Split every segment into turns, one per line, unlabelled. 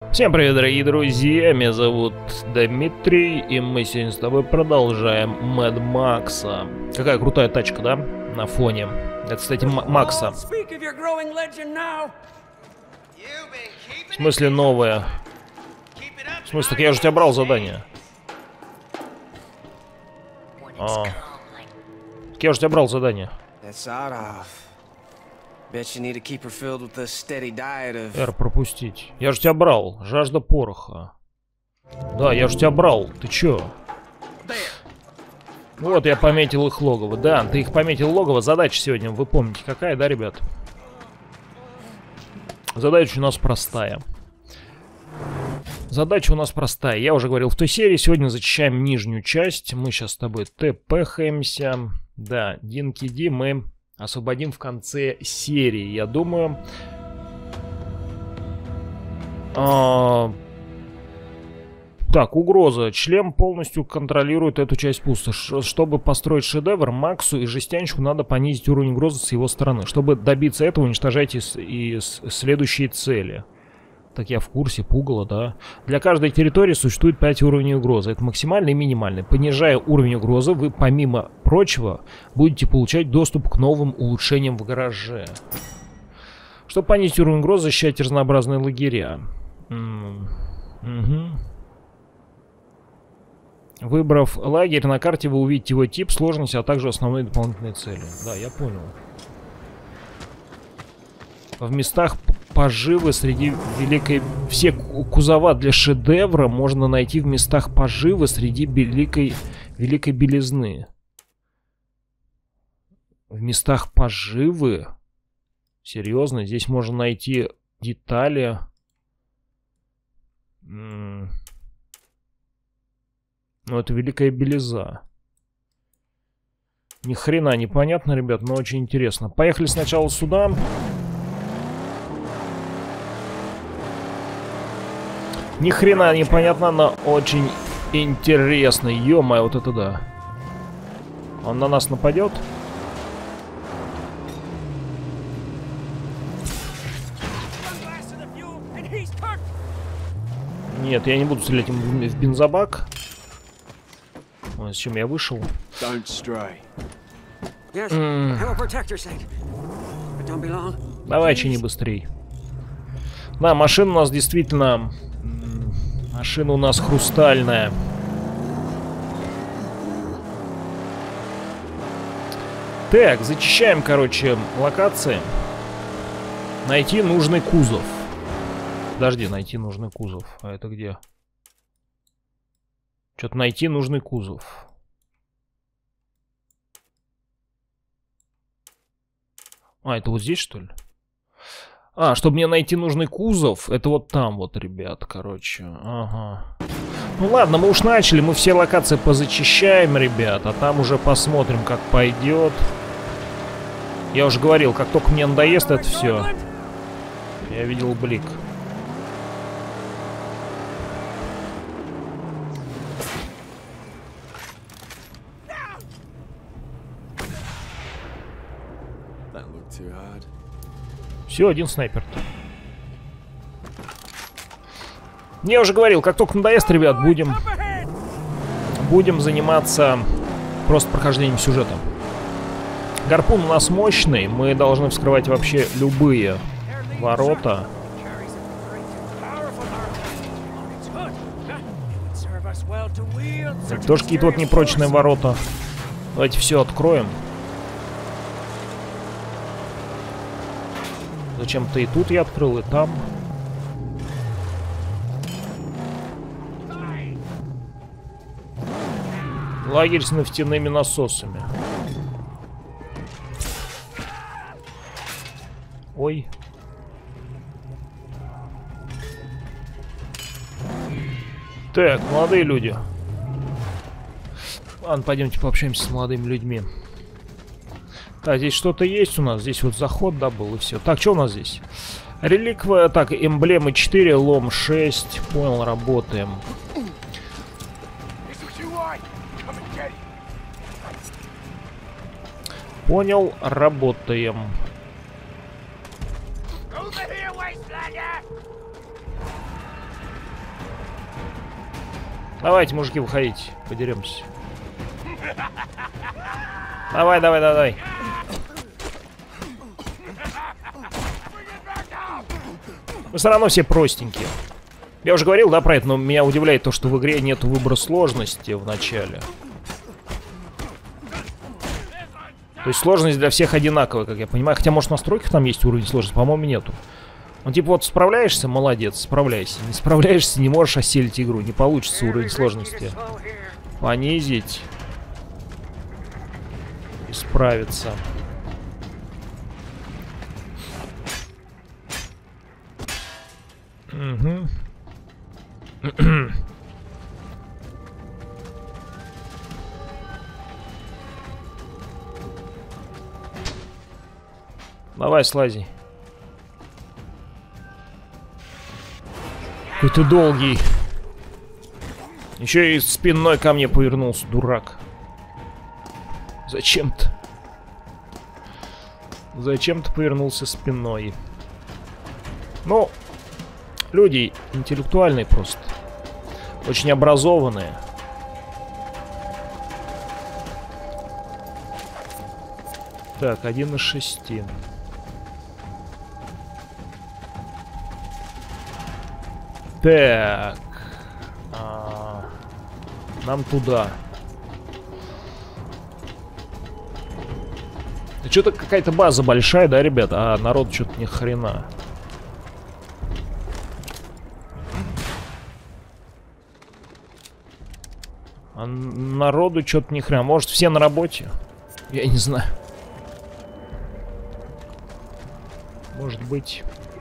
Всем привет, дорогие друзья, меня зовут Дмитрий, и мы сегодня с тобой продолжаем Мэд Макса. Какая крутая тачка, да, на фоне. Это, кстати, Макса. В смысле новая? В смысле, так я же у тебя брал задание. Так я же у тебя брал задание. R пропустить. Я же тебя брал. Жажда пороха. Да, я же тебя брал. Ты чё? Вот я пометил их логово. Да, ты их пометил логово. Задача сегодня, вы помните, какая, да, ребят? Задача у нас простая. Задача у нас простая. Я уже говорил в той серии. Сегодня зачищаем нижнюю часть. Мы сейчас с тобой тпхаемся. Да, Динки Ди мы освободим в конце серии, я думаю. Так, угроза. Член полностью контролирует эту часть пустоши. Чтобы построить шедевр, Максу и Жестянщику надо понизить уровень угрозы с его стороны. Чтобы добиться этого, уничтожайте и следующие цели. Так я в курсе, пугало, да. Для каждой территории существует 5 уровней угрозы. Это максимальный и минимальный. Понижая уровень угрозы, вы, помимо прочего, будете получать доступ к новым улучшениям в гараже. Чтобы понизить уровень угрозы, защищайте разнообразные лагеря. Выбрав лагерь на карте, вы увидите его тип, сложность, а также основные дополнительные цели. Да, я понял. В местах поживы среди великой... Все кузова для шедевра можно найти в местах поживы среди великой белизны. В местах поживы? Серьезно? Здесь можно найти детали. Ну, это великая белиза. Ни хрена непонятно, ребят, но очень интересно. Поехали сначала сюда. Ни хрена непонятно, но очень интересно. Ё-моё, вот это да. Он на нас нападет? Нет, я не буду стрелять ему в бензобак. Ой, с чем я вышел? Давай, чини быстрей. Да, машина у нас действительно... Машина у нас хрустальная. Так, зачищаем, короче, локации. Найти нужный кузов. Подожди, найти нужный кузов. А это где? Что-то найти нужный кузов. А, это вот здесь, что ли? А, чтобы мне найти нужный кузов, это вот там вот, ребят, короче. Ага. Ну ладно, мы уж начали, мы все локации позачищаем, ребят, а там уже посмотрим, как пойдет. Я уже говорил, как только мне надоест это все. Я видел блик. Все, один снайпер. Я уже говорил, как только надоест, ребят, будем заниматься просто прохождением сюжета. Гарпун у нас мощный, мы должны вскрывать вообще любые ворота. Это тоже какие-то вот непрочные ворота. Давайте все откроем. Зачем-то и тут я открыл, и там. Лагерь с нефтяными насосами. Ой. Так, молодые люди. Ладно, пойдемте пообщаемся с молодыми людьми. Так, здесь что-то есть у нас. Здесь вот заход, да, был, и все. Так, что у нас здесь? Реликвия, так, эмблемы 4, лом 6. Понял, работаем. Понял, работаем. Давайте, мужики, выходите. Подеремся. Давай, давай, давай. Мы все равно все простенькие. Я уже говорил, да, про это, но меня удивляет то, что в игре нет выбора сложности в начале. То есть сложность для всех одинаковая, как я понимаю. Хотя, может, в настройках там есть уровень сложности, по-моему, нету. Ну, типа, вот справляешься, молодец, справляйся. Не справляешься, не можешь осилить игру. Не получится уровень сложности понизить и справиться. Угу. Давай, слази. Какой ты долгий. Еще и спиной ко мне повернулся, дурак. Зачем-то. Зачем-то повернулся спиной. Ну, люди интеллектуальные просто. Очень образованные. Так, 1 из 6. Так. Нам туда. Что-то какая-то база большая, да, ребята? А народ что-то ни хрена. А народу что-то ни хрена. Может, все на работе? Я не знаю. Может быть.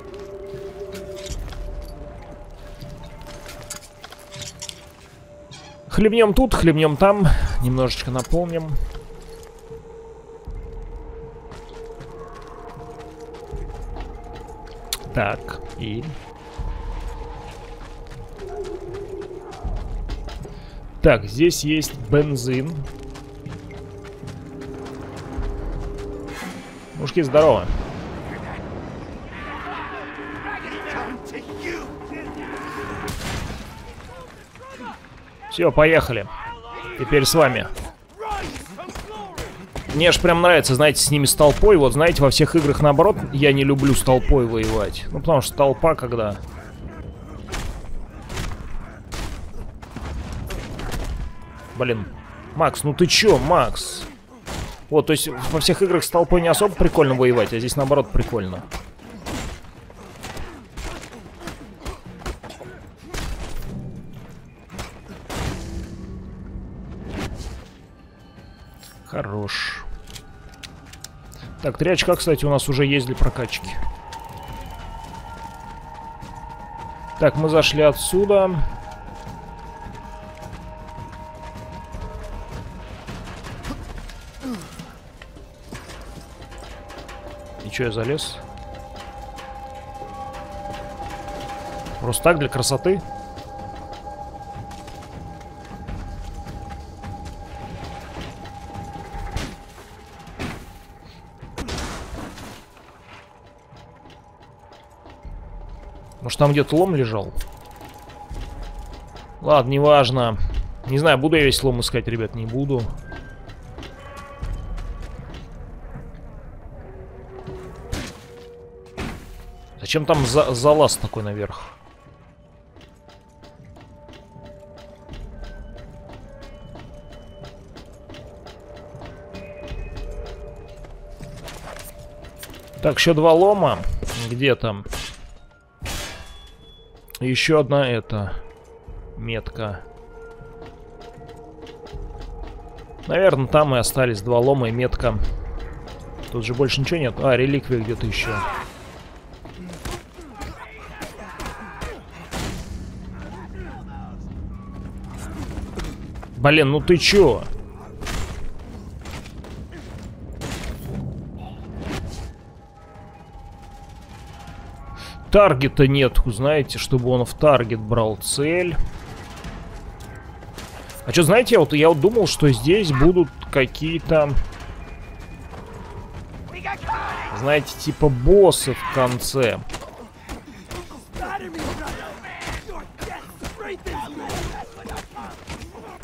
Хлебнем тут, хлебнем там. Немножечко наполним. Так, и... Так, здесь есть бензин. Мужики, здорово. Все, поехали. Теперь с вами. Мне аж прям нравится, знаете, с ними с толпой. Вот, знаете, во всех играх, наоборот, я не люблю с толпой воевать. Ну, потому что толпа, когда... Блин. Макс, ну ты чё, Макс? Вот, то есть во всех играх с толпой не особо прикольно воевать, а здесь, наоборот, прикольно. Хорош. Так, 3 очка, кстати, у нас уже есть для прокачки. Так, мы зашли отсюда. И чё, я залез? Просто так, для красоты? Может, там где-то лом лежал? Ладно, неважно. Не знаю, буду я весь лом искать, ребят, не буду. Зачем там залаз такой наверх? Так, еще 2 лома. Где там? Еще одна эта метка. Наверное, там и остались 2 лома и метка. Тут же больше ничего нет. А, реликвия где-то еще. Блин, ну ты чё? Таргета нет, знаете, чтобы он в таргет брал цель. А что, знаете, я вот думал, что здесь будут какие-то, знаете, типа боссы в конце.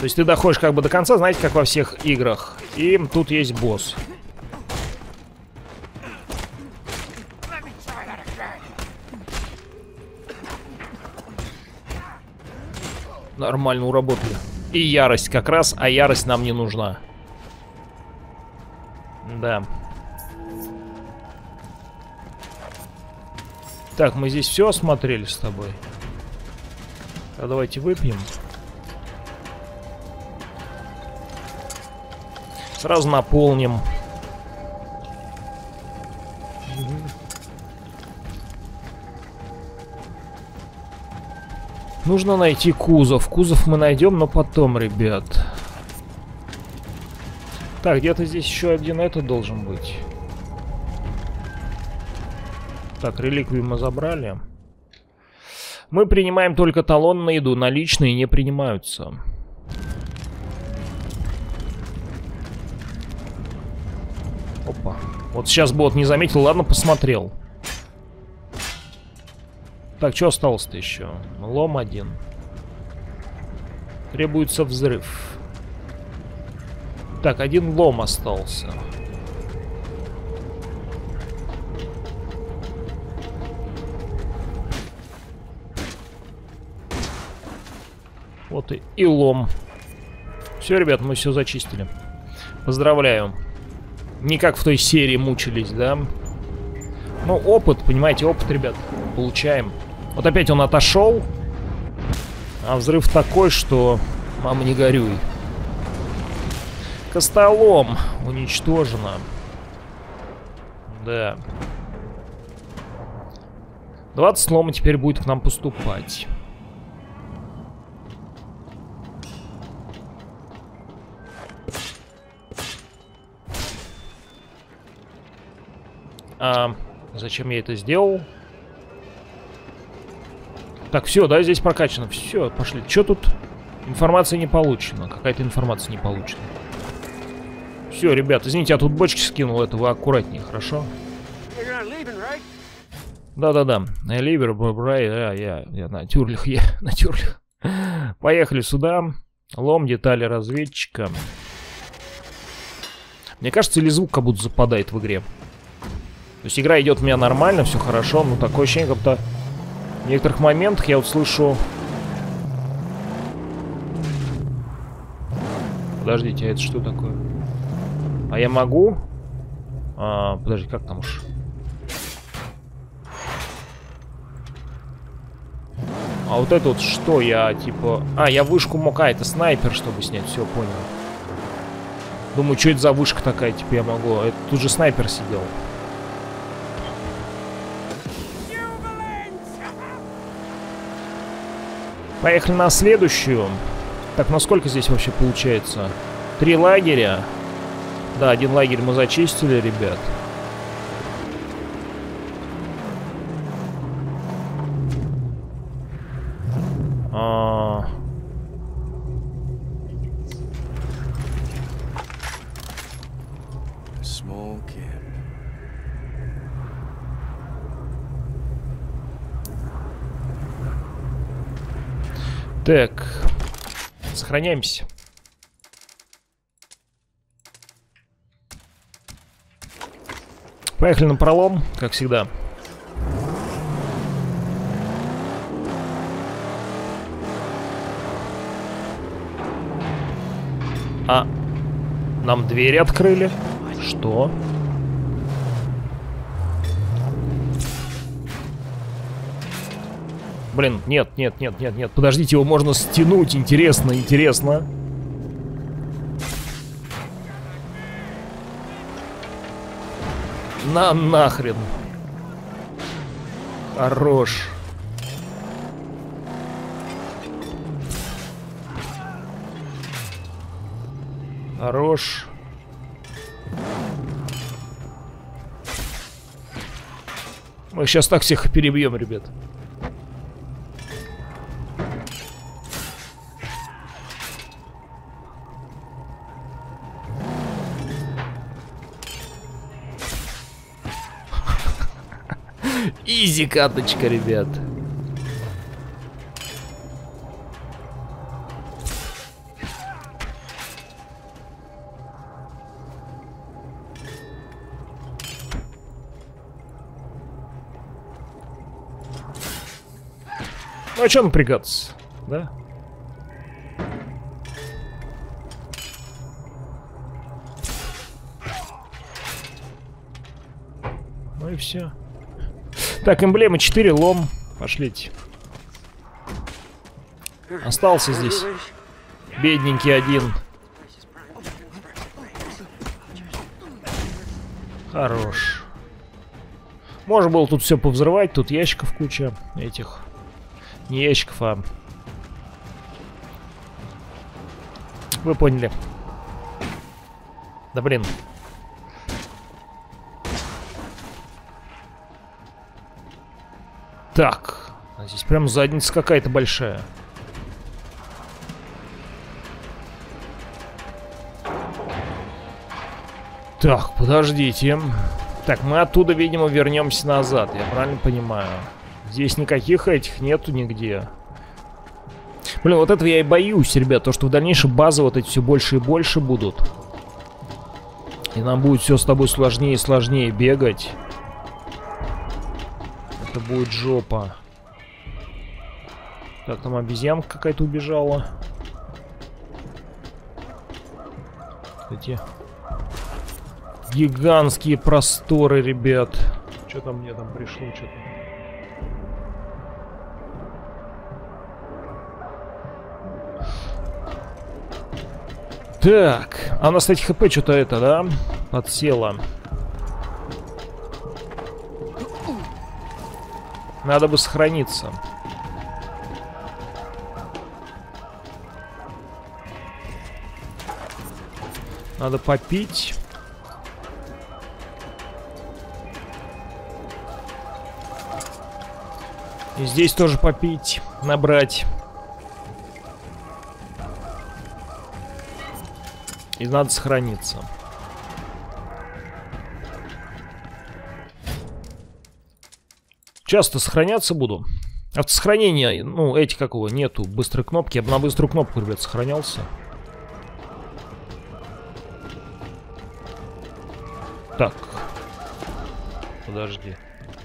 То есть ты доходишь как бы до конца, знаете, как во всех играх. И тут есть босс. Нормально уработали. И ярость как раз, а ярость нам не нужна. Да. Так, мы здесь все осмотрели с тобой. А давайте выпьем. Сразу наполним. Нужно найти кузов. Кузов мы найдем, но потом, ребят. Так, где-то здесь еще один этот должен быть. Так, реликвию мы забрали. Мы принимаем только талон на еду. Наличные не принимаются. Опа. Вот сейчас бот не заметил. Ладно, посмотрел. Так, что осталось-то еще? Лом один. Требуется взрыв. Так, один лом остался. Вот и лом. Все, ребят, мы все зачистили. Поздравляю. Не как в той серии мучились, да? Ну, опыт, понимаете, опыт, ребят, получаем. Вот опять он отошел. А взрыв такой, что... Мама, не горюй. Костолом уничтожено. Да. 20 лома теперь будет к нам поступать. Зачем я это сделал? Так, все, да, здесь прокачано. Все, пошли. Что тут? Информация не получена. Какая-то информация не получена. Все, ребят, извините, я тут бочки скинул. Это вы аккуратнее, хорошо? Да-да-да. Ливер, брай, я на тюрлях, на тюрлях. Поехали сюда. Лом, детали разведчика. Мне кажется, или звук как будто западает в игре. То есть игра идет у меня нормально, все хорошо, но такое ощущение, как будто в некоторых моментах я вот слышу... Подождите, а это что такое? А я могу? Подожди, как там уж? А вот это вот что? Я типа... я вышку мог... это снайпер, чтобы снять. Все, понял. Думаю, что это за вышка такая? Типа я могу... Это тут же снайпер сидел. Поехали на следующую. Так, насколько здесь вообще получается? 3 лагеря. Да, 1 лагерь мы зачистили, ребят. Так, сохраняемся. Поехали на пролом, как всегда. Нам двери открыли. Что? Блин, нет. Подождите, его можно стянуть. Интересно. Нахрен. Хорош. Хорош. Мы сейчас так всех перебьем, ребят. Изи каточка, ребят. Ну а что напрягаться, да? Ну и все. Так, эмблема 4, лом. Пошлите. Остался здесь бедненький один. Хорош. Можно было тут все повзрывать. Тут ящиков куча этих. Не ящиков, а... Вы поняли. Да блин. Так. Здесь прям задница какая-то большая. Так, подождите. Так, мы оттуда, видимо, вернемся назад. Я правильно понимаю? Здесь никаких этих нету нигде. Блин, вот этого я и боюсь, ребят. То, что в дальнейшем базы вот эти все больше и больше будут. И нам будет все с тобой сложнее и сложнее бегать. Это будет жопа. Так, там обезьянка какая-то убежала. Эти гигантские просторы, ребят. Что там мне там пришло? Что-то. Так, а у нас, кстати, хп что-то это, да? Подсело. Надо бы сохраниться. Надо попить. И здесь тоже попить, набрать. И надо сохраниться. Часто сохраняться буду. Автосохранения, ну, эти какого нету. Быстрой кнопки. Я бы на быструю кнопку, ребят, сохранялся. Так. Подожди.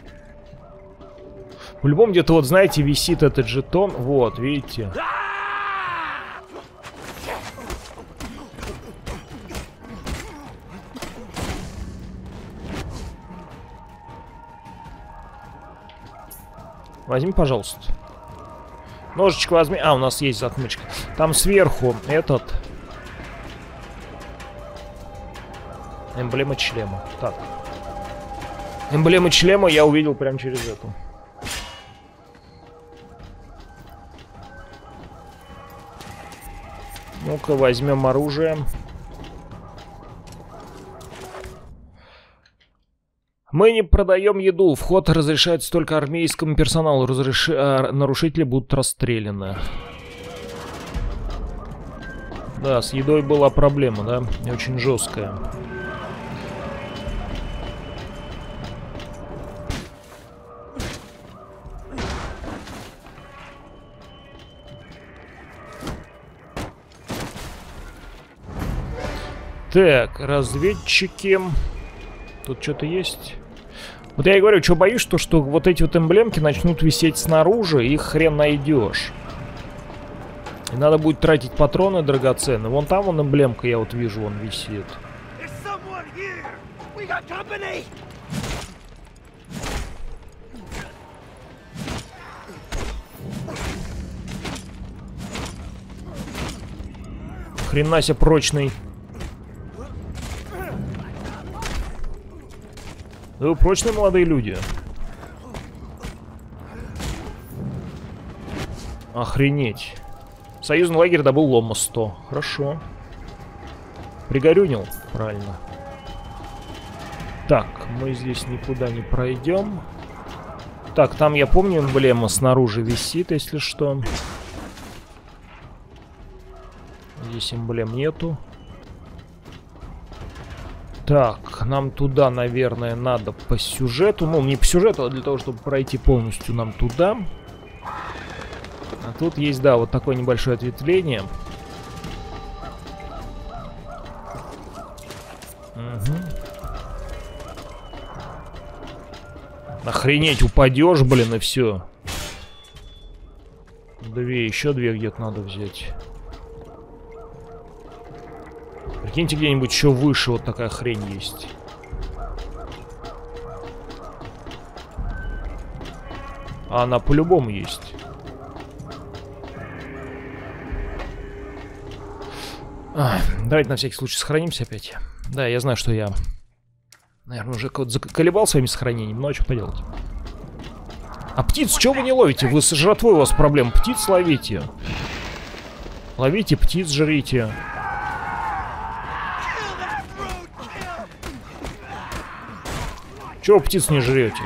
По-любому где-то, вот, знаете, висит этот жетон. Вот, видите? Возьми, пожалуйста. Ножичек возьми. А, у нас есть затмычка. Там сверху этот... Эмблема члема. Так. Эмблема члема я увидел прямо через эту. Ну-ка, возьмем оружие. Мы не продаем еду. Вход разрешается только армейскому персоналу. Нарушители будут расстреляны. Да, с едой была проблема, да? И очень жесткая. Так, разведчики. Тут что-то есть. Вот я и говорю, что боюсь, что вот эти вот эмблемки начнут висеть снаружи, и их хрен найдешь. И надо будет тратить патроны драгоценные. Вон там вон эмблемка, я вот вижу, он висит. Хрена себе прочный. Да вы прочные молодые люди. Охренеть. Союзный лагерь добыл лома 100. Хорошо. Пригорюнил. Правильно. Так, мы здесь никуда не пройдем. Так, там, я помню, эмблема снаружи висит, если что. Здесь эмблем нету. Так, нам туда, наверное, надо по сюжету. Ну, не по сюжету, а для того, чтобы пройти полностью нам туда. А тут есть, да, вот такое небольшое ответвление. Угу. Охренеть, упадешь, блин, и все. Две, еще две где-то надо взять. Прикиньте, где-нибудь еще выше вот такая хрень есть. А она по-любому есть. Давайте на всякий случай сохранимся опять. Да, я знаю, что я, наверное, уже заколебал своими сохранениями, но что поделать. А птиц, чего вы не ловите? Вы с жратвой, у вас проблем. Птиц ловите. Ловите птиц, жрите. Чего птиц не жрете?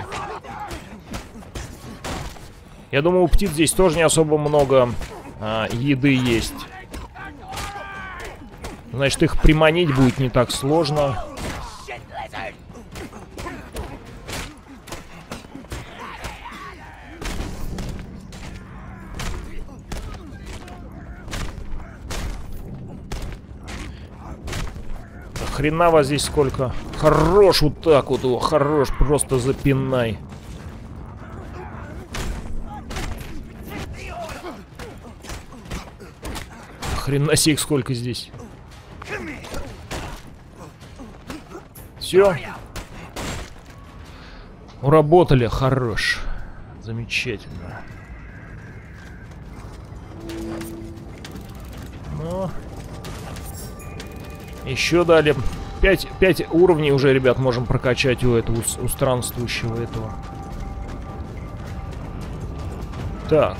Я думаю, у птиц здесь тоже не особо много еды есть. Значит, их приманить будет не так сложно. Хрена вас здесь сколько. Хорош вот так вот его, хорош, просто запинай. Хрена себе их сколько здесь. Все. Уработали, хорош. Замечательно. Ну. Еще дали. 5 уровней уже, ребят, можем прокачать у этого, у странствующего этого. Так.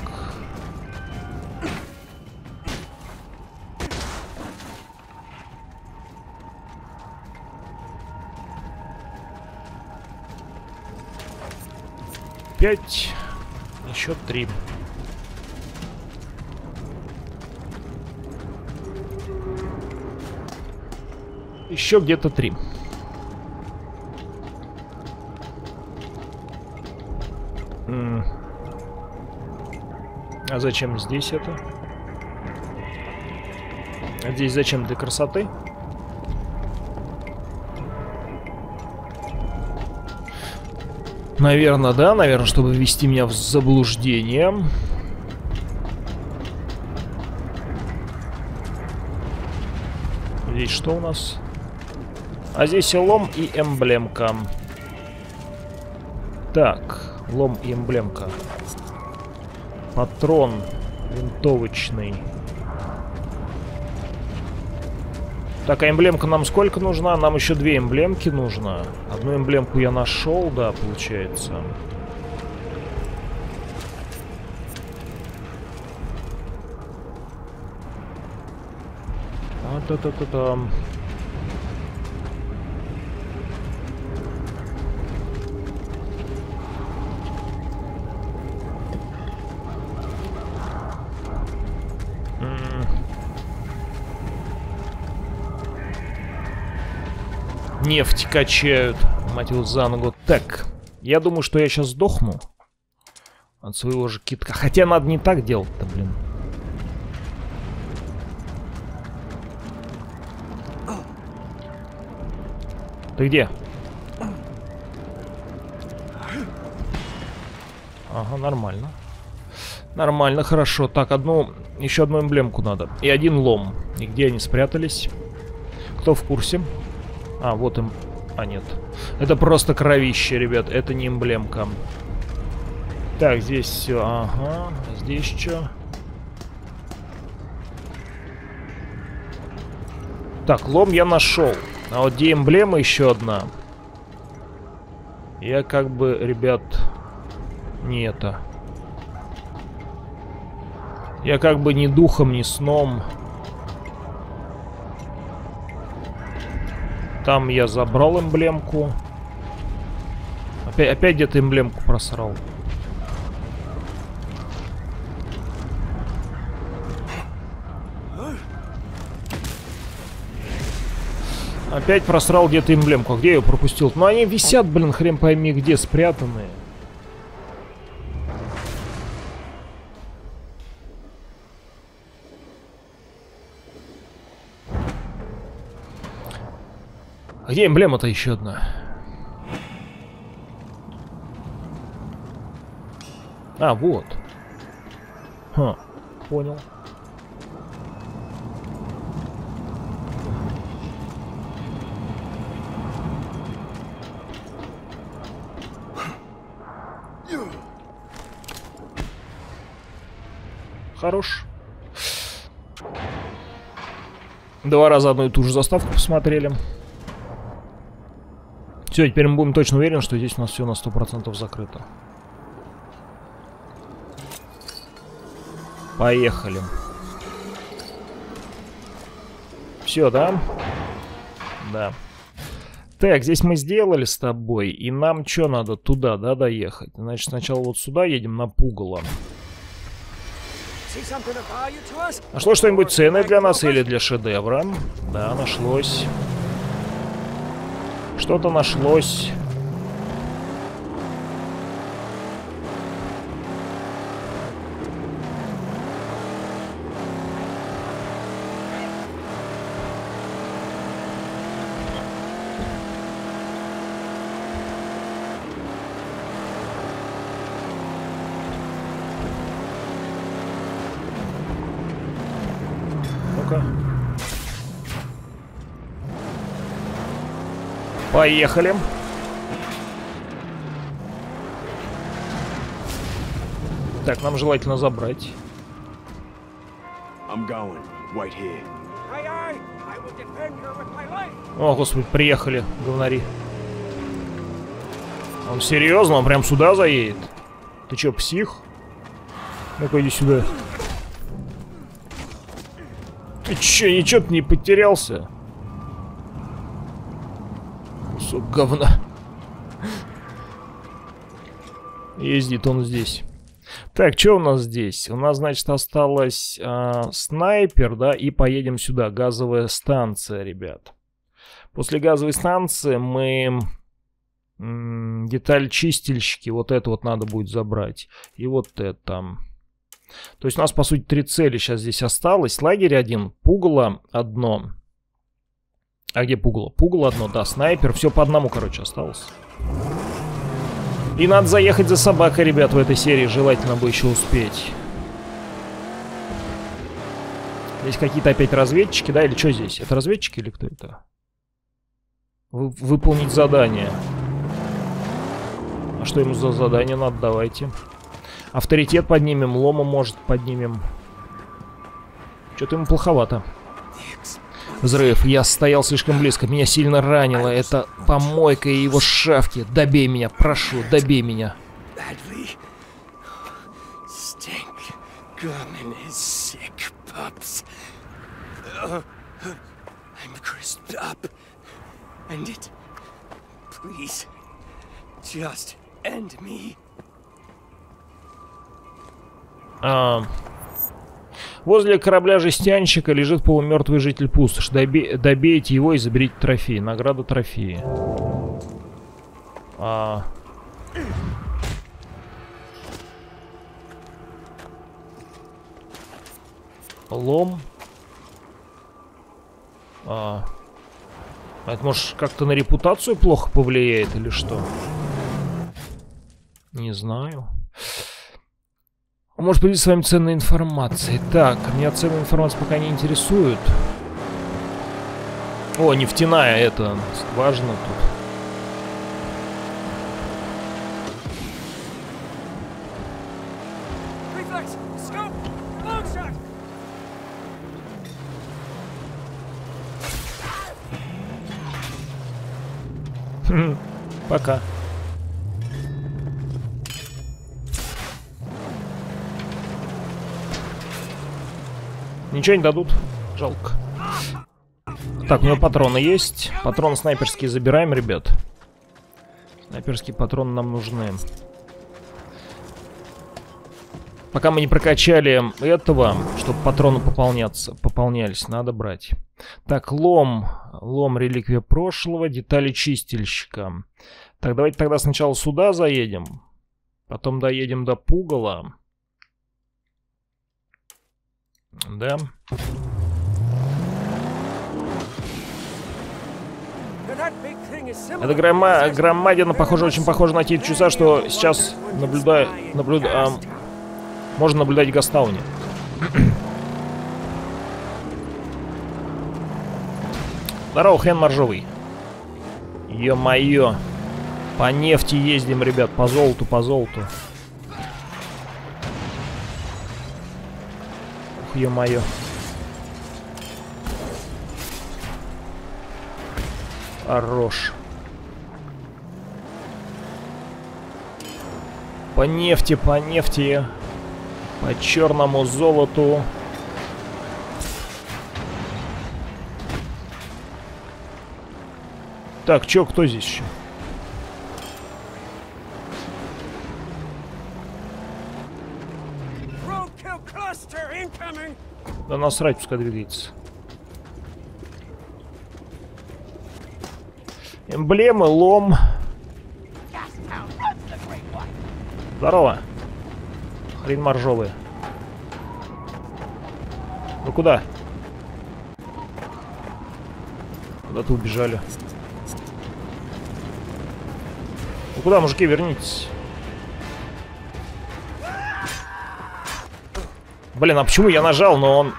Пять. Еще 3. Еще где-то 3. А зачем здесь это? А здесь зачем? Для красоты? Наверное, да. Наверное, чтобы ввести меня в заблуждение. Здесь что у нас? А здесь и лом, и эмблемка. Так, лом и эмблемка. Патрон винтовочный. Так, а эмблемка нам сколько нужна? Нам еще 2 эмблемки нужно. Одну эмблемку я нашел, да, получается. А-та-та-та-там. Нефть качают, мать его, за ногу. Так, я думаю, что я сейчас сдохну от своего же китка. Хотя надо не так делать-то, блин. Ты где? Ага, нормально. Нормально, хорошо. Так, еще одну эмблемку надо. И 1 лом. И где они спрятались? Кто в курсе? А, вот им... А, нет. Это просто кровище, ребят. Это не эмблемка. Так, здесь все. Ага. Здесь что? Так, лом я нашел. А вот где эмблема еще одна? Я как бы, ребят... Не это. Я как бы ни духом, ни сном... Там я забрал эмблемку. Опять где-то эмблемку просрал. Опять просрал где-то эмблемку. А где я ее пропустил? Ну они висят, блин, хрен пойми где, спрятанные. Где эмблема-то еще одна? А, вот. Ха. Понял. Хорош. 2 раза одну и ту же заставку посмотрели. Все, теперь мы будем точно уверены, что здесь у нас все на 100% закрыто. Поехали. Все, да? Да. Так, здесь мы сделали с тобой. И нам что надо? Туда, да, доехать? Значит, сначала вот сюда едем на пугало. Нашлось что-нибудь ценное для нас или для шедевра? Да, нашлось. Что-то нашлось. Ну-ка. Поехали. Так, нам желательно забрать. О, господи, приехали, говнари. Он серьезно? Он прям сюда заедет? Ты чё, псих? Ну-ка, иди сюда. Ты чё, ничего-то не потерялся? Кусок говна. Ездит он здесь. Так, что у нас здесь? У нас, значит, осталось снайпер, да, и поедем сюда. Газовая станция, ребят. После газовой станции мы деталь чистильщики, вот это вот надо будет забрать. И вот это. То есть у нас, по сути, 3 цели сейчас здесь осталось. Лагерь 1, пугало 1. А где пугало? Пугало 1, да, снайпер. Все по одному, короче, осталось. И надо заехать за собакой, ребят, в этой серии. Желательно бы еще успеть. Здесь какие-то опять разведчики, да? Или что здесь? Это разведчики или кто это? Выполнить задание. А что ему за задание надо? Давайте. Авторитет поднимем, лома, может, поднимем. Что-то ему плоховато. Взрыв. Я стоял слишком близко. Меня сильно ранило. Это помойка и его шавки. Добей меня, прошу, добей меня. Возле корабля жестянщика лежит полумертвый житель пустоши. Добейте его и заберите трофей. Награда трофеи. Лом. Это может как-то на репутацию плохо повлияет или что? Не знаю. Может поделиться с вами ценной информацией. Так, меня ценная информация пока не интересует. О, нефтяная это важно тут. Пока. Ничего не дадут. Жалко. Так, у него патроны есть. Патроны снайперские забираем, ребят. Снайперские патроны нам нужны. Пока мы не прокачали этого, чтобы патроны пополнялись, надо брать. Так, лом. Лом, реликвия прошлого, детали чистильщика. Так, давайте тогда сначала сюда заедем. Потом доедем до пугала. Да. Эта громадина, похоже, очень похожа на те чудеса, что сейчас можно наблюдать в Гастауне. Здорово, хрен моржовый. Ё-моё. По нефти ездим, ребят, по золоту, по золоту. Ух, ё-моё. Хорош. По нефти, по нефти. По черному золоту. Так, чё, кто здесь еще? Да насрать, пускай двигается. Эмблемы, лом. Здорово. Хрен моржовый. Вы куда? Куда-то убежали. Вы куда, мужики, вернитесь? Блин, а почему я нажал, но он...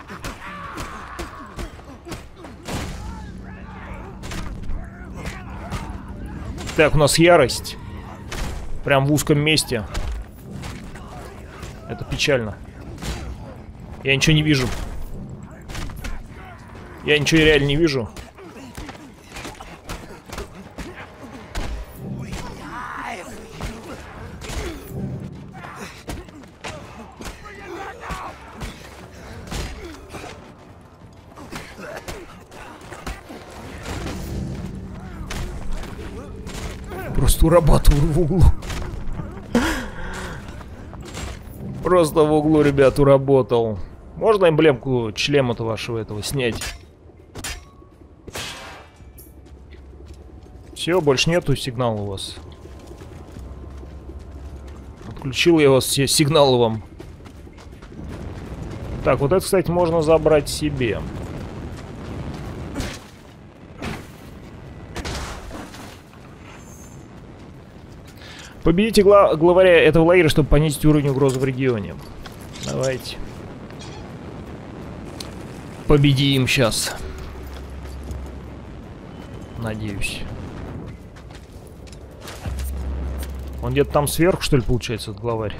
Так, у нас ярость. Прям в узком месте. Это печально. Я ничего не вижу. Я ничего реально не вижу. Просто урабатываю в углу. Просто в углу, ребят, уработал. Можно эмблемку члема-то вашего этого снять? Все, больше нету сигнала у вас. Отключил я вас все сигналы вам. Так, вот это, кстати, можно забрать себе. Победите главаря этого лагеря, чтобы понизить уровень угрозы в регионе. Давайте. Победим сейчас. Надеюсь. Он где-то там сверху, что ли, получается, этот главарь?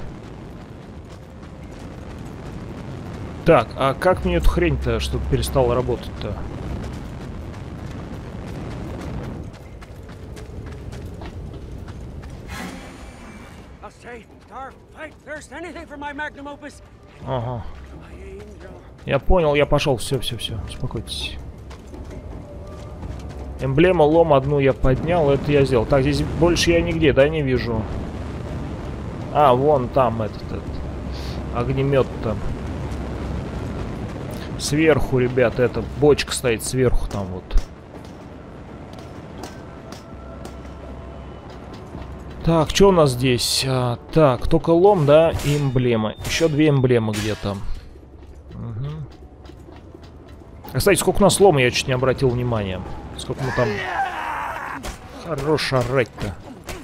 Так, а как мне эту хрень-то, чтобы перестала работать-то? Ага. Я понял, я пошел. Все, успокойтесь. Эмблема, лом одну я поднял, это я сделал. Так, здесь больше я нигде, да, не вижу. А, вон там этот огнемет-то. Сверху, ребят, эта бочка стоит сверху там вот. Так, что у нас здесь? Так, только лом, да, и эмблема. Еще две эмблемы где-то. Угу. Кстати, сколько у нас лома, я чуть не обратил внимания. Сколько мы там... Хорош орать-то.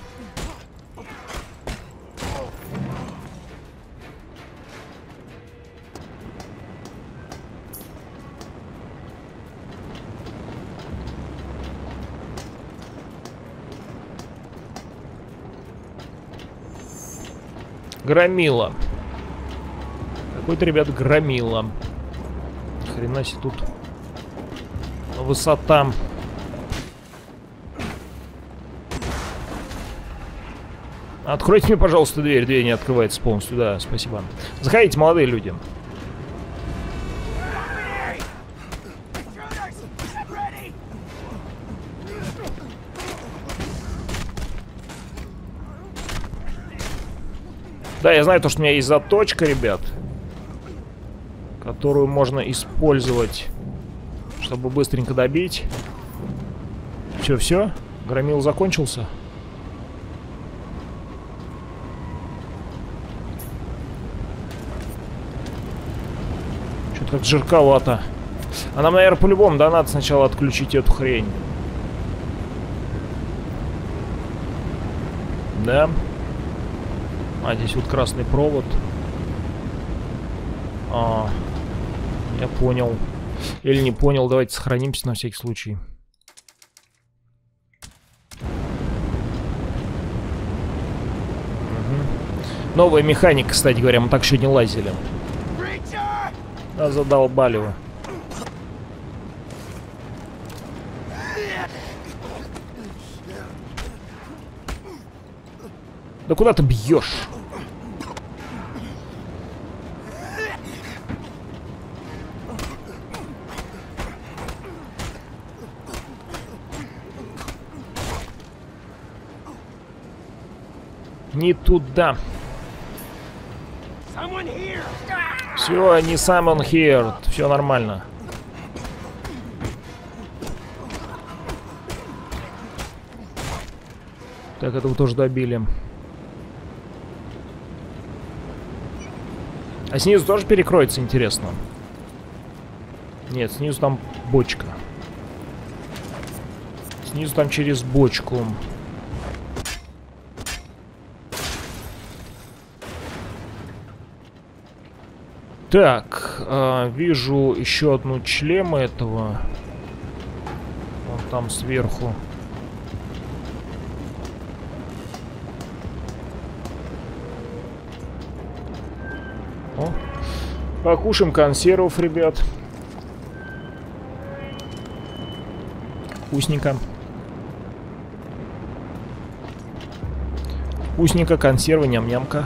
Громила. Какой-то, ребят, громила. Хрена себе тут высота. Откройте мне, пожалуйста, дверь. Дверь не открывается полностью. Да, спасибо. Заходите, молодые люди. Да, я знаю то, что у меня есть заточка, ребят, которую можно использовать, чтобы быстренько добить. Все? Громил закончился? Что-то как жирковато. А нам, наверное, по-любому, да, надо сначала отключить эту хрень. Да. А, здесь вот красный провод. Я понял. Или не понял, давайте сохранимся на всякий случай. Новая механика, кстати говоря, мы так еще не лазили. Да задолбали вы. Да куда ты бьешь? Не туда. Все, не summon here. Все нормально. Так, этого тоже добили. А снизу тоже перекроется, интересно? Нет, снизу там бочка. Снизу там через бочку. Так, вижу еще одну члему этого. Вон там сверху. О, покушаем консервов, ребят. Вкусненько. Вкусненько, консервы, ням-нямка.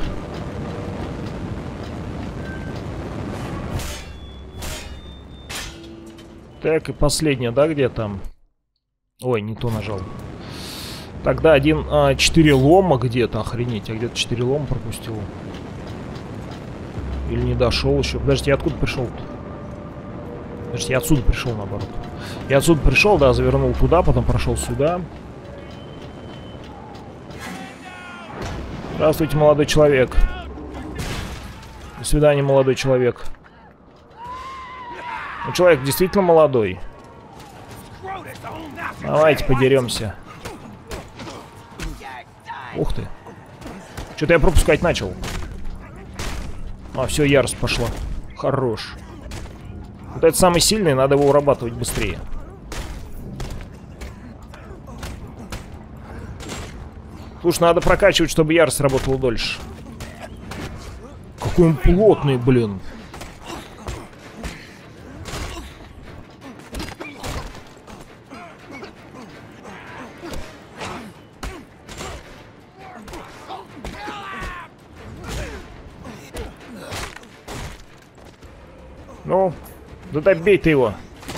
Так, и последняя, да, где там? Ой, не то нажал. Тогда 4 лома где-то, охренеть. Я где-то 4 лома пропустил. Или не дошел еще. Подождите, я откуда пришел-то? Подождите, я отсюда пришел, наоборот. Я отсюда пришел, да, завернул туда, потом прошел сюда. Здравствуйте, молодой человек. До свидания, молодой человек. Ну, человек действительно молодой. Давайте подеремся. Ух ты. Что-то я пропускать начал. А, все, ярость пошла. Хорош. Вот это самый сильный, надо его урабатывать быстрее. Слушай, надо прокачивать, чтобы ярость работала дольше. Какой он плотный, блин. Ну, да добей ты его.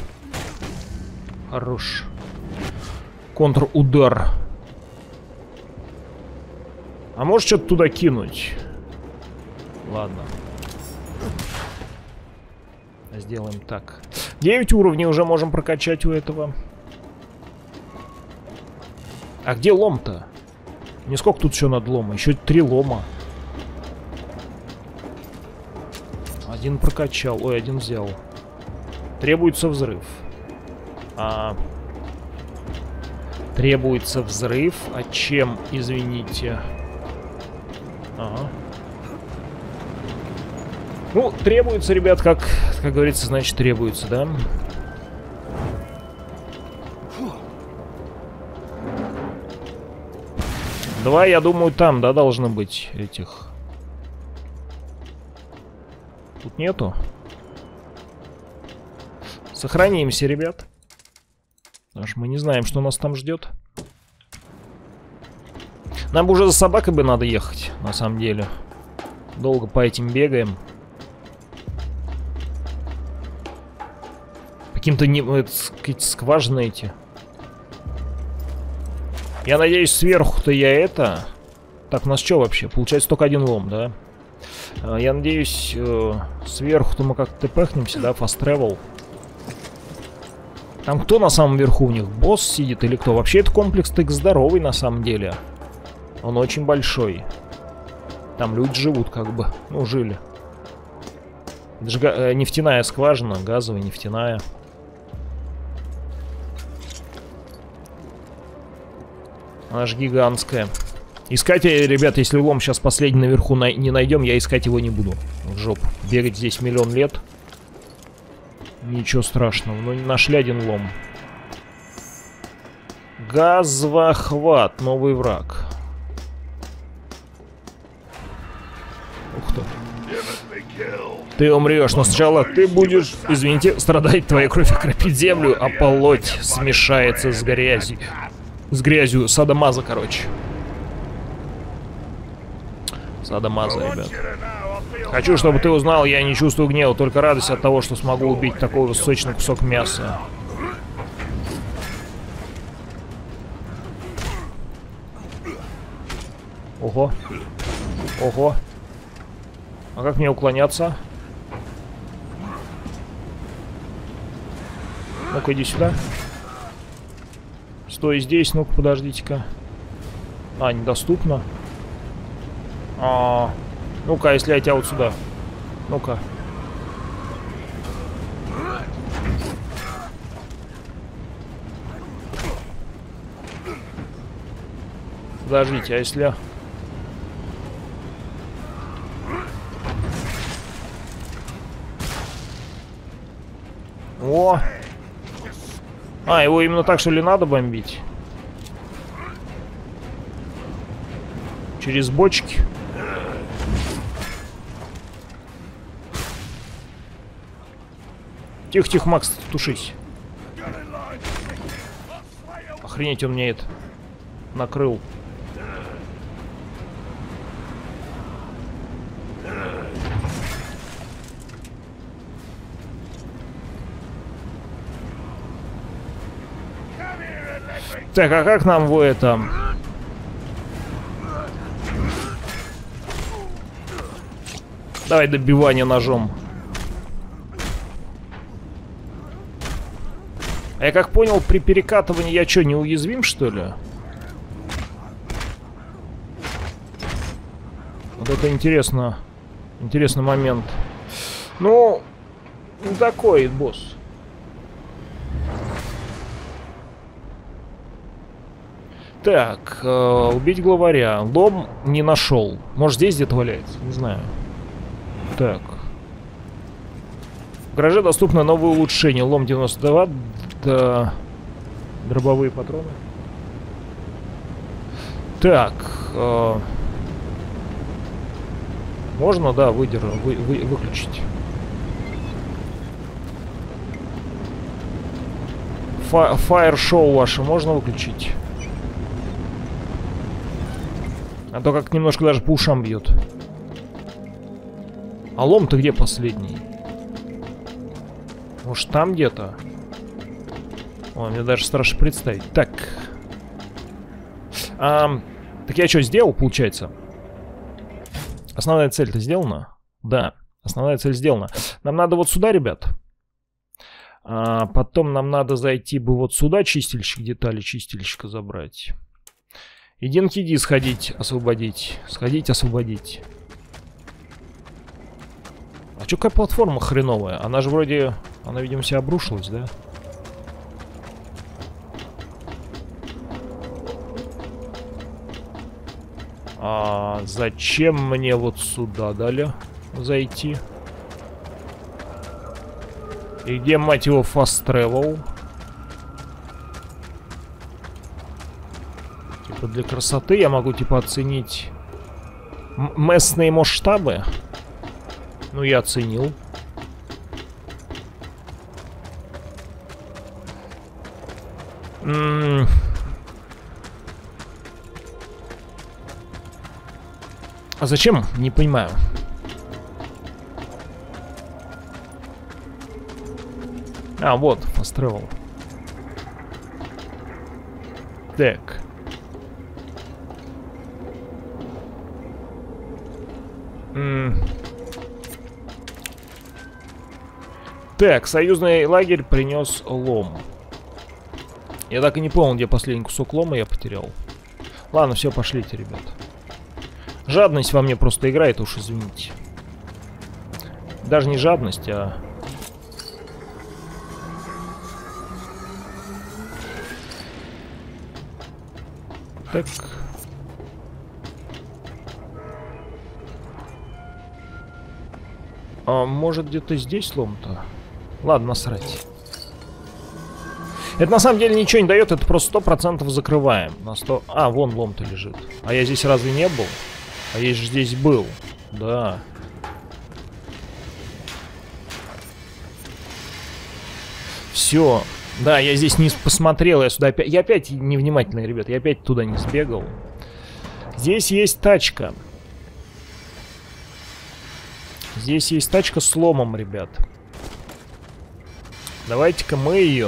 Хорош. Контрудар. А можешь что-то туда кинуть? Ладно. Сделаем так. 9 уровней уже можем прокачать у этого. А где лом-то? Не сколько тут еще надо лома? Еще 3 лома. Один прокачал. Ой, один взял. Требуется взрыв. Требуется взрыв. А чем, извините? Ага. Ну, требуется, ребят, как говорится, значит требуется, да? Два, я думаю, там, да, должно быть этих. Тут нету. Сохранимся, ребят. Потому что мы не знаем, что нас там ждет. Нам бы уже за собакой бы надо ехать, на самом деле. Долго по этим бегаем. Каким-то не... какие-то скважины эти. Я надеюсь, сверху-то я это... Так, у нас что вообще? Получается только один лом, да? Я надеюсь, сверху-то мы как-то пехнемся, да? Fast travel. Там кто на самом верху у них? Босс сидит или кто? Вообще, этот комплекс так здоровый на самом деле. Он очень большой. Там люди живут как бы. Ну, жили. Это же нефтяная скважина, газовая, нефтяная. Она же гигантская. Искать, ребят, если лом сейчас последний наверху не найдем, я искать его не буду. В жопу. Бегать здесь миллион лет. Ничего страшного. Ну, нашли один лом. Газвохват. Новый враг. Ух ты. Ты умрешь, но сначала ты будешь, извините, страдать, твоя кровь окропит землю, а плоть смешается с грязью. С грязью садомаза, короче. Садомаза, ребят. Хочу, чтобы ты узнал, я не чувствую гнева, только радость от того, что смогу убить такой сочный кусок мяса. Ого. Ого. А как мне уклоняться? Ну-ка, иди сюда. Стой здесь, ну-ка, подождите-ка. А, недоступно. Ну-ка, если я тебя вот сюда. Ну-ка. Подождите, а если... О! А, его именно так, что ли, надо бомбить? Через бочки? Тихо-тихо, Макс, тушись. Охренеть, он мне это накрыл. Так, а как нам в этом? Давай добивание ножом. А я как понял, при перекатывании я что, неуязвим, что ли? Вот это интересно. Интересный момент. Ну, такой босс. Так, убить главаря. Лом не нашел. Может, здесь где-то валяется? Не знаю. Так. В гараже доступно новое улучшение. Лом 92. Да. Дробовые патроны. Так. Можно, да, выключить. Фаер-шоу ваше можно выключить? А то как немножко даже по ушам бьет. А лом-то где последний? Может, там где-то? О, мне даже страшно представить. Так. Так я что, сделал, получается? Основная цель-то сделана? Да, основная цель сделана. Нам надо вот сюда, ребят. Потом нам надо зайти бы вот сюда, чистильщик деталей, чистильщика забрать. И Динкиди сходить, освободить. Сходить, освободить. А чё, какая платформа хреновая? Она же вроде... Она, видимо, себя обрушилась, да? А зачем мне вот сюда дали зайти? И где, мать его, fast travel? Типа для красоты я могу, типа, оценить местные масштабы. Ну, я оценил. А зачем? Не понимаю. А, вот, fast travel. Так. Так, союзный лагерь принес лом. Я так и не понял, где последний кусок лома я потерял. Ладно, все, пошлите, ребят. Жадность во мне просто играет, уж извините. Даже не жадность, а... Так. А может где-то здесь лом-то? Ладно, насрать. Это на самом деле ничего не дает, это просто 100% закрываем. На 100... А, вон лом-то лежит. А я здесь разве не был? А я же здесь был. Да. Все. Да, я здесь не посмотрел, я сюда опять... Я опять невнимательный, ребят, я опять туда не сбегал. Здесь есть тачка. Здесь есть тачка с ломом, ребят. Давайте-ка мы ее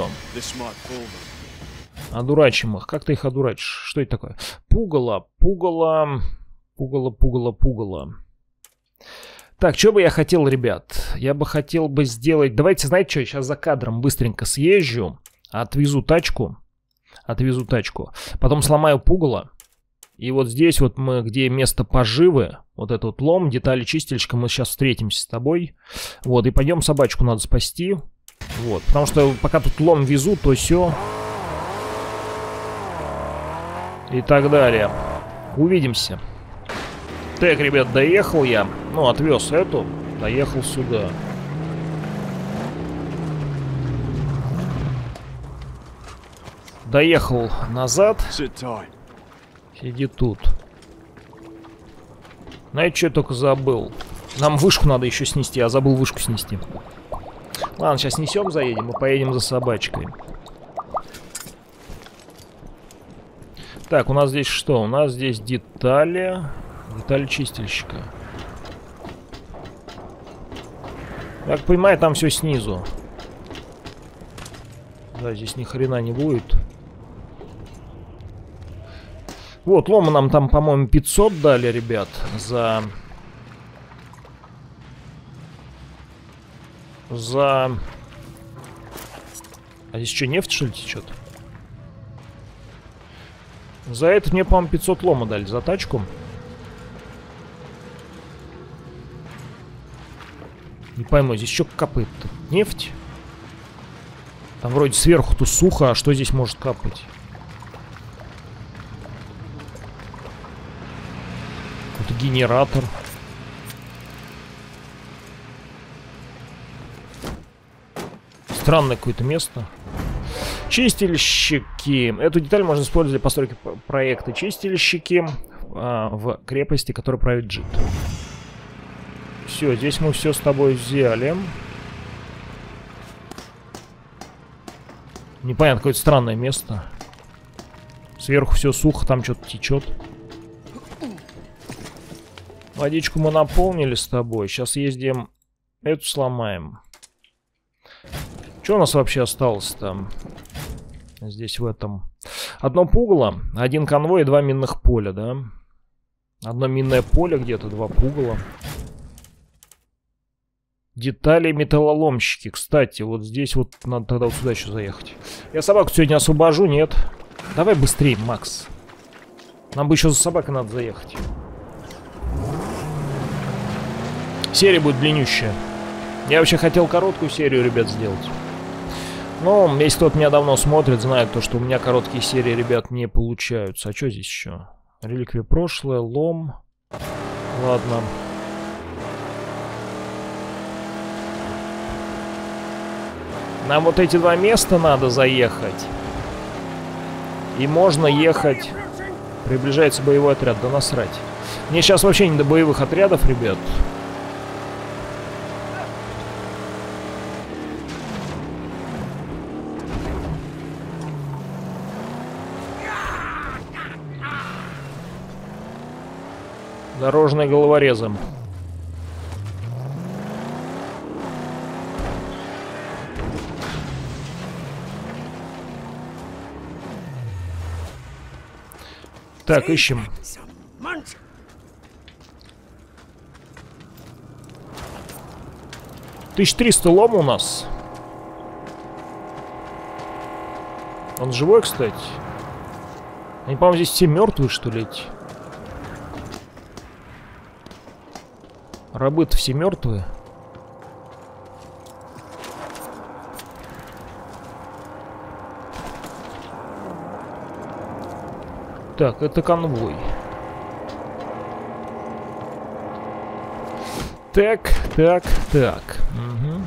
одурачим их. Как ты их одурачишь? Что это такое? Пугало, пугало, пугало, пугало, пугало. Так, что бы я хотел, ребят? Я бы хотел бы сделать... Давайте, знаете что, сейчас за кадром быстренько съезжу, отвезу тачку, потом сломаю пугало. И вот здесь вот мы, где место поживы, вот этот вот лом, детали чистильщика, мы сейчас встретимся с тобой. Вот, и пойдем собачку надо спасти. Вот, потому что пока тут лом везу, то все. И так далее. Увидимся. Так, ребят, доехал я. Ну, отвез эту, доехал сюда. Доехал назад. Сиди тут. Знаете, что я только забыл? Нам вышку надо еще снести, я забыл вышку снести. Ладно, сейчас снесем, заедем и поедем за собачкой. Так, у нас здесь что? У нас здесь детали. Детали чистильщика. Как понимаю, там все снизу. Да, здесь ни хрена не будет. Вот, лома нам там, по-моему, 500 дали, ребят, за... А здесь что, нефть, что ли, течет? За это мне, по-моему, 500 лома дали, за тачку. Не пойму, здесь что капает? Нефть? Там вроде сверху-то сухо, а что здесь может капать? Какой-то генератор. Странное какое-то место. Чистильщики. Эту деталь можно использовать для постройки проекта. Чистильщики в крепости, которая правит Джит. Все, здесь мы все с тобой взяли. Непонятно, какое-то странное место. Сверху все сухо, там что-то течет. Водичку мы наполнили с тобой. Сейчас ездим, эту сломаем. Что у нас вообще осталось там? Здесь в этом. Одно пугало, один конвой и 2 минных поля, да? Одно минное поле где-то, 2 пугала. Детали металлоломщики. Кстати, вот здесь вот надо тогда вот сюда еще заехать. Я собаку сегодня освобожу, нет? Давай быстрее, Макс. Нам бы еще за собакой надо заехать. Серия будет длиннющая. Я вообще хотел короткую серию, ребят, сделать. Но если кто-то меня давно смотрит, знает то, что у меня короткие серии, ребят, не получаются. А что здесь еще? Реликвия прошлое, лом. Ладно. Нам вот эти 2 места надо заехать. И можно ехать. Приближается боевой отряд. Да насрать. Мне сейчас вообще не до боевых отрядов, ребят. Дорожные головорезы. Так, ищем. 1300 лома у нас. Он живой, кстати. Они, по-моему, здесь все мертвые, что ли, эти? Рабы-то все мертвые. Так, это конвой. Так. Угу.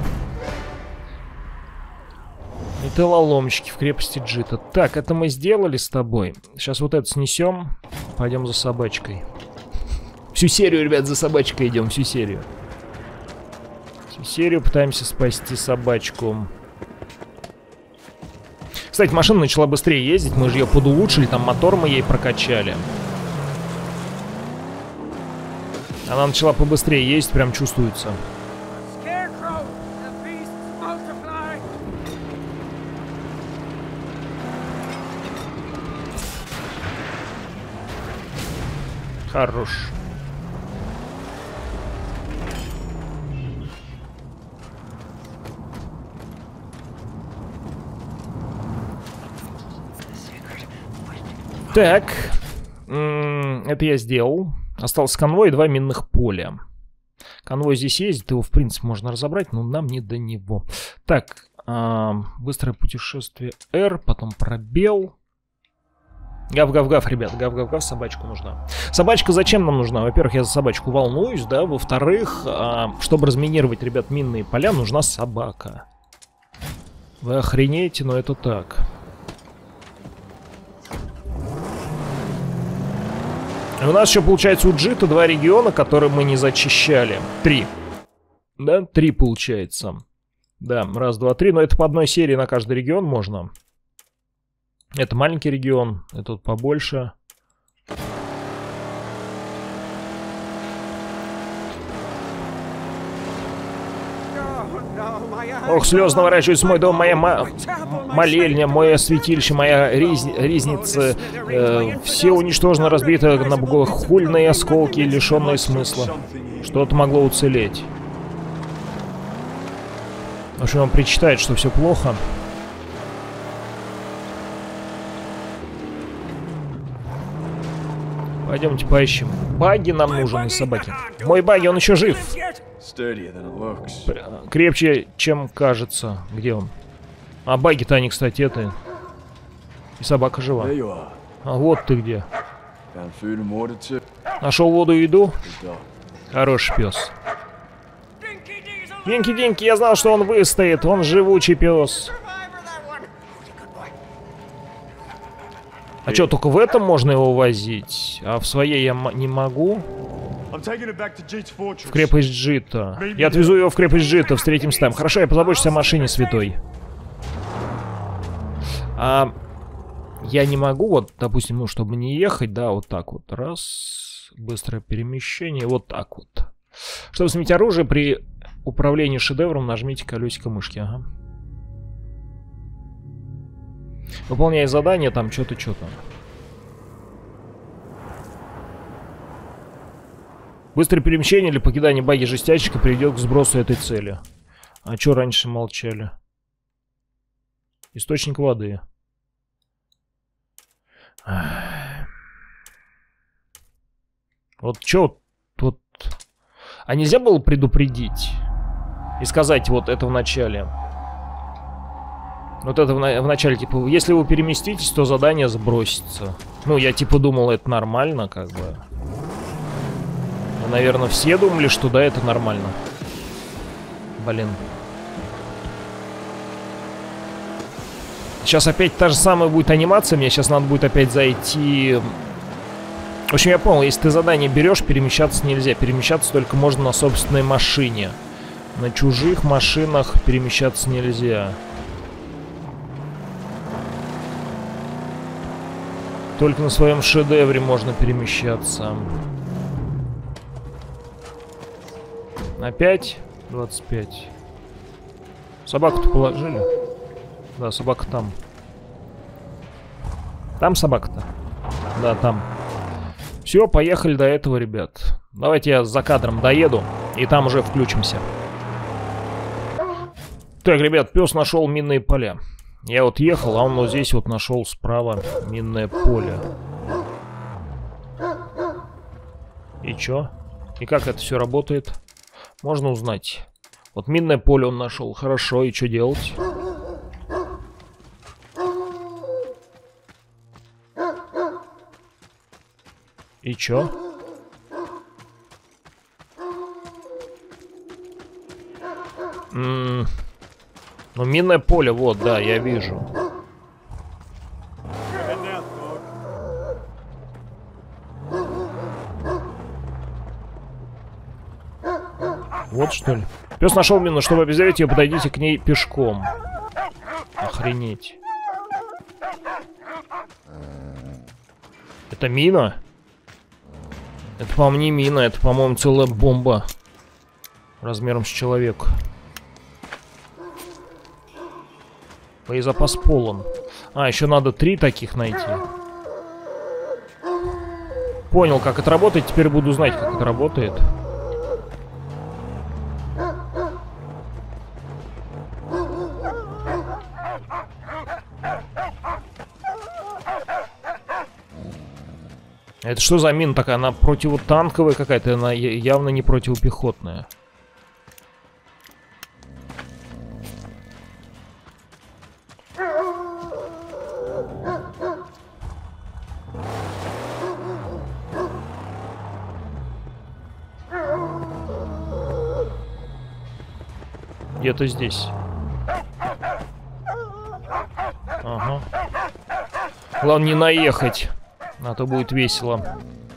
Металлоломщики в крепости Джита. Так, это мы сделали с тобой. Сейчас вот это снесем. Пойдем за собачкой. Всю серию, ребят, за собачкой идем. Всю серию. Всю серию пытаемся спасти собачку. Кстати, машина начала быстрее ездить. Мы же ее подулучшили. Там мотор мы ей прокачали. Она начала побыстрее ездить. Прям чувствуется. Хорош. Так. Это я сделал. Остался конвой и 2 минных поля. Конвой здесь ездит. Его, в принципе, можно разобрать, но нам не до него. Так. Быстрое путешествие R. Потом пробел. Гав-гав-гав, ребят, гав-гав-гав, собачку нужна. Собачка зачем нам нужна? Во-первых, я за собачку волнуюсь, да. Во-вторых, чтобы разминировать, ребят, минные поля, нужна собака. Вы охренеете, но это так. И у нас еще, получается, у Джита 2 региона, которые мы не зачищали. 3. Да, 3 получается. Да, 1, 2, 3, но это по одной серии на каждый регион можно. Это маленький регион, этот побольше. Ох, слезы наворачиваются мой дом, моя молельня, мое святилище, моя ризница. Все уничтожено, разбито на бугах, хульные осколки, лишенные смысла. Что-то могло уцелеть. В общем, он причитает, что все плохо. Пойдемте поищем. Багги нам нужен из собаки. Мой Багги, он еще жив. Крепче, чем кажется. Где он? А Багги-то они, кстати, это... И собака жива. А вот ты где. Нашел воду и еду? Хороший пес. Динки-динки, я знал, что он выстоит. Он живучий пес. А что, только в этом можно его возить? А в своей я не могу? В крепость Джита. Я отвезу его в крепость Джита, встретимся там. Хорошо, я позабочусь о машине, святой. А я не могу, вот, допустим, ну, чтобы не ехать, да, вот так вот. Раз. Быстрое перемещение, вот так вот. Чтобы сменить оружие, при управлении шедевром нажмите колесико мышки, ага. Выполняй задание, там что-то. Быстрое перемещение или покидание баги жестячка приведет к сбросу этой цели. А что раньше молчали? Источник воды. Вот что вот... А нельзя было предупредить? И сказать вот это в начале? Вот это в начале, типа, если вы переместитесь, то задание сбросится. Ну, я типа думал, это нормально, как бы. Ну, наверное, все думали, что да, это нормально. Блин. Сейчас опять та же самая будет анимация, мне сейчас надо будет опять зайти... В общем, я понял, если ты задание берешь, перемещаться нельзя. Перемещаться только можно на собственной машине. На чужих машинах перемещаться нельзя. Только на своем шедевре можно перемещаться. Опять 25. Собаку-то положили? Да, собака там. Там собака-то? Да, там. Все, поехали до этого, ребят. Давайте я за кадром доеду, и там уже включимся. Так, ребят, пес нашел минные поля. Я вот ехал, а он вот здесь вот нашел справа минное поле. И чё? И как это все работает? Можно узнать. Вот минное поле он нашел. Хорошо, и что делать? И чё? Ну, минное поле, вот, да, я вижу. Вот что ли. Пес нашел мину, чтобы обезвредить ее, подойдите к ней пешком. Охренеть. Это мина? Это, по-моему, не мина, это, по-моему, целая бомба. Размером с человека. Боезапас полон. А, еще надо 3 таких найти. Понял, как это работает, теперь буду знать, как это работает. Это что за мина такая? Она противотанковая какая-то, она явно не противопехотная. Где-то здесь. Ага. Главное не наехать. А то будет весело.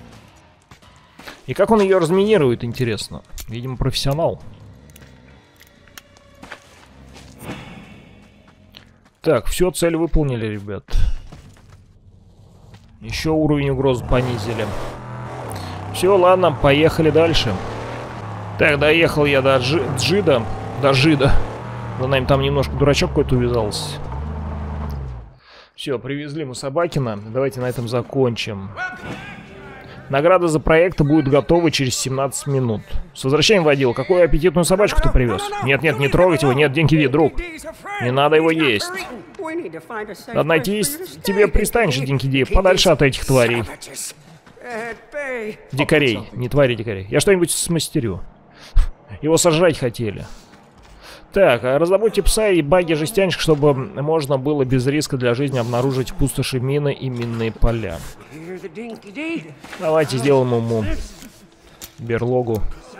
И как он ее разминирует, интересно? Видимо, профессионал. Так, все, цель выполнили, ребят. Еще уровень угрозы понизили. Все, ладно, поехали дальше. Так, доехал я до Джида. До Жида. За нами там немножко дурачок какой-то увязался. Все, привезли мы Собакина. Давайте на этом закончим. Награда за проект будет готова через 17 минут. С возвращением, водила. Какую аппетитную собачку ты привез? Нет, нет, не трогать его. Нет, Динки, друг. Не надо его есть. Надо найти тебе пристанище, Динки Ди, подальше от этих тварей. Дикарей. Не твари, дикарей. Я что-нибудь смастерю. Его сожрать хотели. Так, раздобудьте пса и баги-жестянщик, чтобы можно было без риска для жизни обнаружить в пустоши мины и минные поля. Давайте сделаем ему берлогу.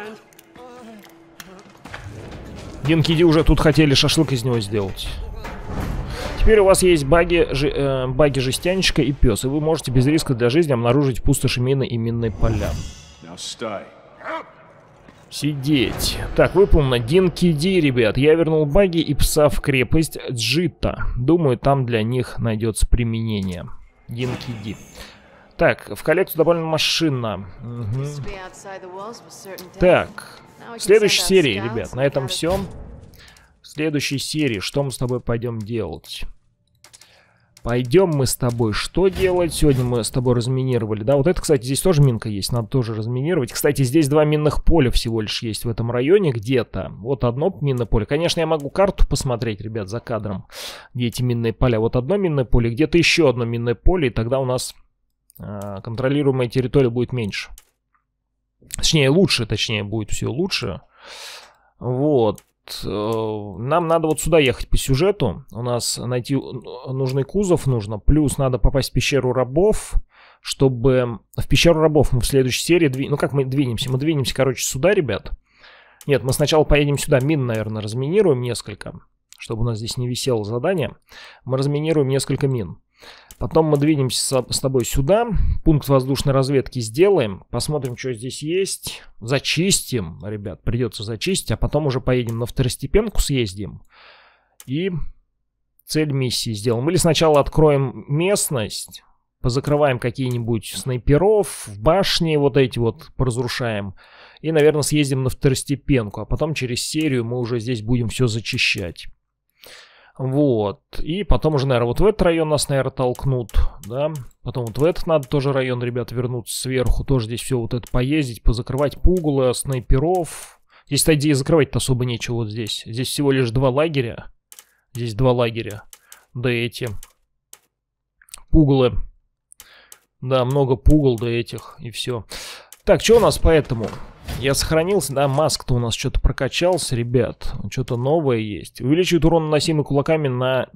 Динки Ди уже тут хотели шашлык из него сделать. Теперь у вас есть баги-жестянщика и пес, и вы можете без риска для жизни обнаружить в пустоши мины и минные поля. Сидеть. Так, выполнено. Динки Ди, ребят. Я вернул баги и пса в крепость Джита. Думаю, там для них найдется применение. Динки Ди. Так, в коллекцию добавлена машина. Угу. Так, в следующей серии, ребят, на этом все. В следующей серии что мы с тобой пойдем делать? Пойдем мы с тобой что делать? Сегодня мы с тобой разминировали, да? Вот это, кстати, здесь тоже минка есть, надо тоже разминировать. Кстати, здесь 2 минных поля всего лишь есть в этом районе где-то. Вот одно минное поле. Конечно, я могу карту посмотреть, ребят, за кадром, где эти минные поля. Вот одно минное поле, где-то еще одно минное поле, и тогда у нас контролируемая территория будет меньше. Точнее, лучше, будет все лучше. Вот. Нам надо вот сюда ехать по сюжету. У нас найти нужный кузов нужно. Плюс надо попасть в пещеру рабов. Чтобы... В пещеру рабов мы в следующей серии... Ну как мы двинемся? Мы двинемся, короче, сюда, ребят. Нет, мы сначала поедем сюда. Мин, наверное, разминируем несколько. Чтобы у нас здесь не висело задание. Мы разминируем несколько мин. Потом мы двинемся с тобой сюда. Пункт воздушной разведки сделаем. Посмотрим, что здесь есть. Зачистим, ребят. Придется зачистить. А потом уже поедем на второстепенку, съездим. И цель миссии сделаем. Или сначала откроем местность. Позакрываем какие-нибудь снайперов. В башне вот эти вот поразрушаем. И, наверное, съездим на второстепенку. А потом через серию мы уже здесь будем все зачищать. Вот, и потом уже, наверное, вот в этот район нас, наверное, толкнут, да, потом вот в этот надо тоже район, ребят, вернуться сверху, тоже здесь все вот это поездить, позакрывать пугало, снайперов. Здесь, кстати, идеи закрывать-то особо нечего вот здесь. Здесь всего лишь 2 лагеря, здесь 2 лагеря, да эти пугалы, да, много пугал, да этих, и все. Так, что у нас по этому? Я сохранился, да, Маск-то у нас что-то прокачался, ребят. Что-то новое есть. Увеличивает урон, наносимый кулаками, на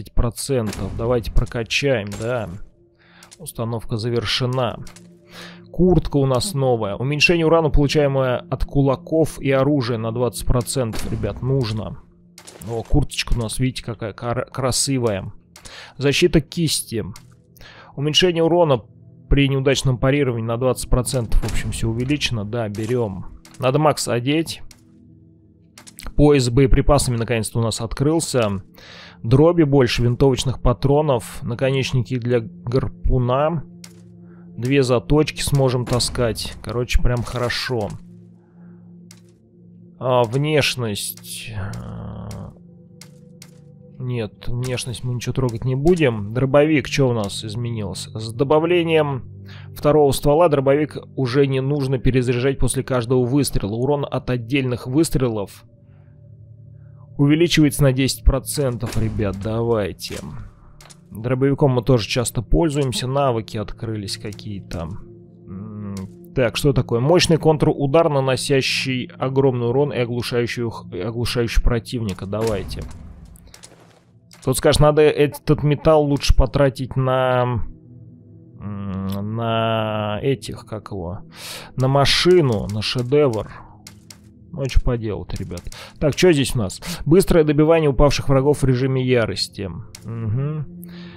20%. Давайте прокачаем, да. Установка завершена. Куртка у нас новая. Уменьшение урана, получаемое от кулаков и оружия на 20%, ребят, нужно. О, курточка у нас, видите, какая красивая. Защита кисти. Уменьшение урона при неудачном парировании на 20%. В общем, все увеличено. Да, берем. Надо Макс одеть. Пояс с боеприпасами наконец-то у нас открылся. Дроби больше, винтовочных патронов. Наконечники для гарпуна. 2 заточки сможем таскать. Короче, прям хорошо. Внешность. Нет, внешность мы ничего трогать не будем. Дробовик, что у нас изменилось? С добавлением второго ствола дробовик уже не нужно перезаряжать после каждого выстрела. Урон от отдельных выстрелов увеличивается на 10%, ребят, давайте. Дробовиком мы тоже часто пользуемся. Навыки открылись какие-то. Так, что такое? Мощный контрудар, наносящий огромный урон и оглушающий противника. Давайте. Тут скажешь, надо этот металл лучше потратить на этих, как его, на машину, на шедевр. Ну, что поделать, ребят. Так, что здесь у нас? Быстрое добивание упавших врагов в режиме ярости. Угу.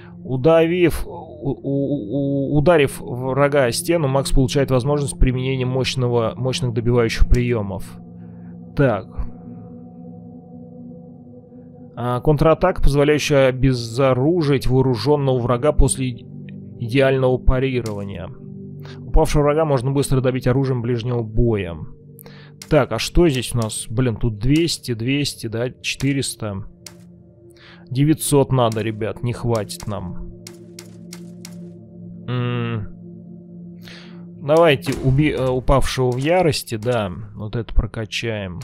Ударив врага о стену, Макс получает возможность применения мощных добивающих приемов. Так. Контратака, позволяющая обезоружить вооруженного врага после идеального парирования. Упавшего врага можно быстро добить оружием ближнего боя. Так, а что здесь у нас? Блин, тут 200, 200, да, 400. 900 надо, ребят, не хватит нам. Давайте упавшего в ярости, да, вот это прокачаем.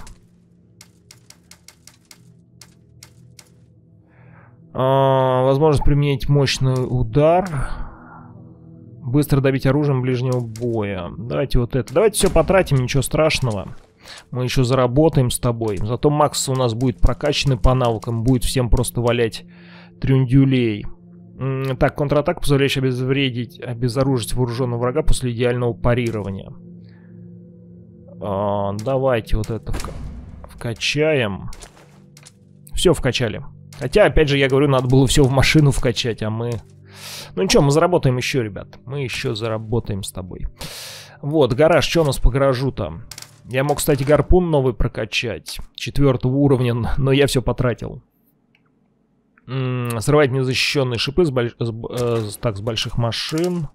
Возможность применить мощный удар. Быстро добить оружием ближнего боя. Давайте вот это. Давайте все потратим, ничего страшного. Мы еще заработаем с тобой. Зато Макс у нас будет прокачанный по навыкам. Будет всем просто валять трюндюлей. Так, контратака, позволяющая обезоружить вооруженного врага после идеального парирования. Давайте вот это вкачаем. Все вкачали. Хотя, опять же, я говорю, надо было все в машину вкачать, а мы... Ну ничего, мы заработаем еще, ребят. Мы еще заработаем с тобой. Вот, гараж, что у нас по гаражу-то? Я мог, кстати, гарпун новый прокачать. 4-го уровня, но я все потратил. Срывать незащищенные шипы с больших машин.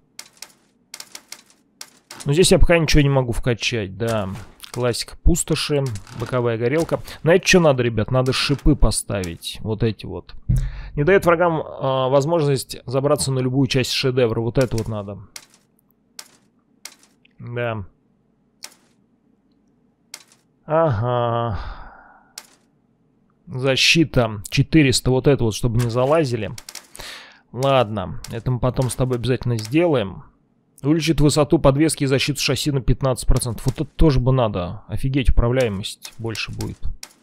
Но здесь я пока ничего не могу вкачать, да. Классика пустоши, боковая горелка. Знаете, что надо, ребят? Надо шипы поставить. Вот эти вот. Не дает врагам возможность забраться на любую часть шедевра. Вот это вот надо. Да. Ага. Защита 400. Вот это вот, чтобы не залазили. Ладно. Это мы потом с тобой обязательно сделаем. Увеличит высоту подвески и защиту шасси на 15%. Вот это тоже бы надо. Офигеть, управляемость больше будет.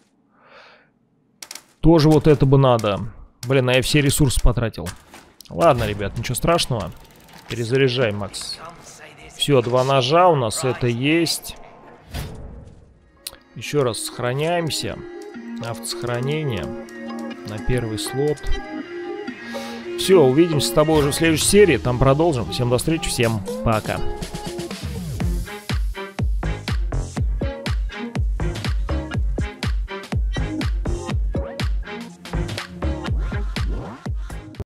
Тоже вот это бы надо. Блин, а я все ресурсы потратил. Ладно, ребят, ничего страшного. Перезаряжай, Макс. Все, 2 ножа у нас, это есть. Еще раз сохраняемся. Автосохранение. На 1-й слот. Все, увидимся с тобой уже в следующей серии. Там продолжим. Всем до встречи, всем пока.